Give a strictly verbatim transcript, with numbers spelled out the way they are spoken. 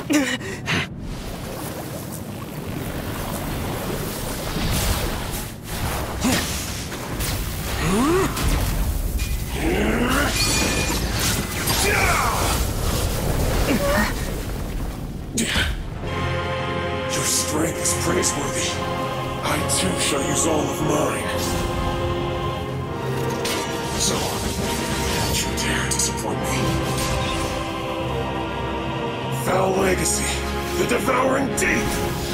Your strength is praiseworthy. I too shall use all of mine. So, don't you dare disappoint me. Foul Legacy, the Devouring Deep!